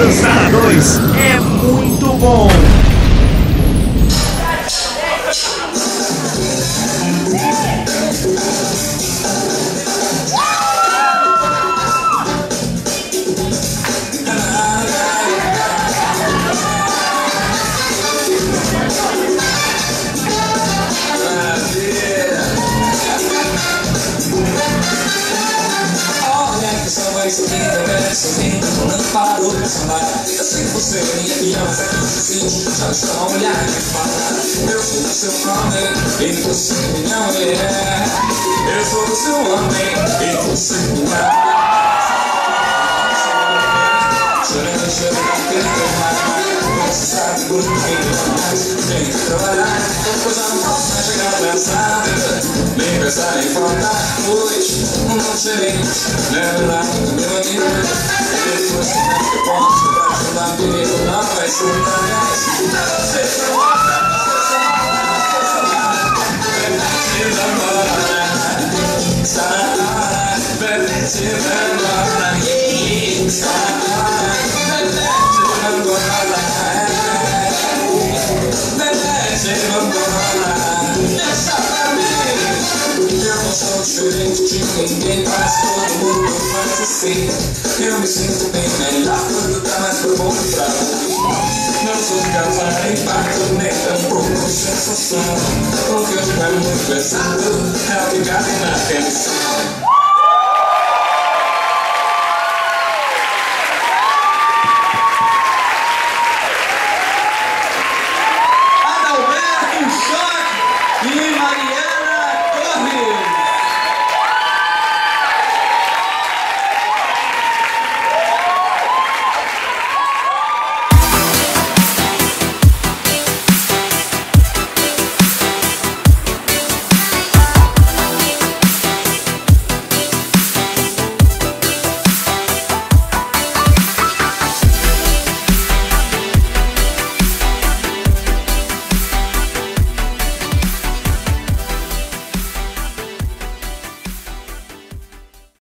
Dançar 2 é muito bom. Não parou de falar. Eu sei que você me ama, mas é que você já está a olhar e falar. Eu sou o seu homem e você não é. Eu sou o seu homem e você não é. Chorando, você sabe por que tem que trabalhar. Pois eu não posso mais chegar atrasado. Nem pensar em faltar hoje. Não serei, leva lá no meu amigo. Depois que eu posso pra ajudar comigo, não vai ser mais. Você não gosta, diferente de ninguém, mas todo mundo faz assim. Eu me sinto bem melhor quando tá mais pro bom pra mim. Não sou capaz de impacto, nem tampouco sensação. O que eu quero muito pesado é ficar na atenção.